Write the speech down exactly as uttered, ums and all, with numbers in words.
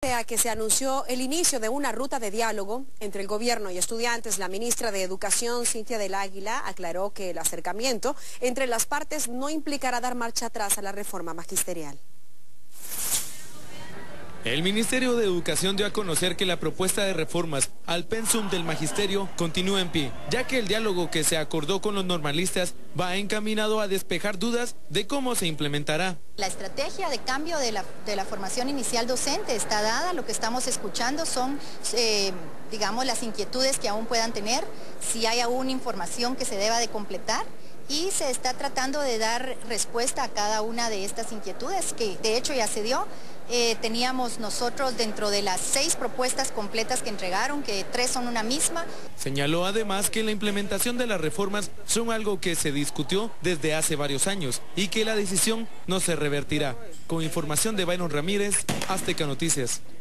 A que se anunció el inicio de una ruta de diálogo entre el gobierno y estudiantes, la ministra de Educación, Cintia del Águila, aclaró que el acercamiento entre las partes no implicará dar marcha atrás a la reforma magisterial. El Ministerio de Educación dio a conocer que la propuesta de reformas al pensum del magisterio continúa en pie, ya que el diálogo que se acordó con los normalistas va encaminado a despejar dudas de cómo se implementará. La estrategia de cambio de la, de la formación inicial docente está dada. Lo que estamos escuchando son, eh, digamos, las inquietudes que aún puedan tener, si hay aún información que se deba de completar. Y se está tratando de dar respuesta a cada una de estas inquietudes, que de hecho ya se dio. Eh, teníamos nosotros dentro de las seis propuestas completas que entregaron, que tres son una misma. Señaló además que la implementación de las reformas son algo que se discutió desde hace varios años y que la decisión no se revertirá. Con información de Byron Ramírez, Azteca Noticias.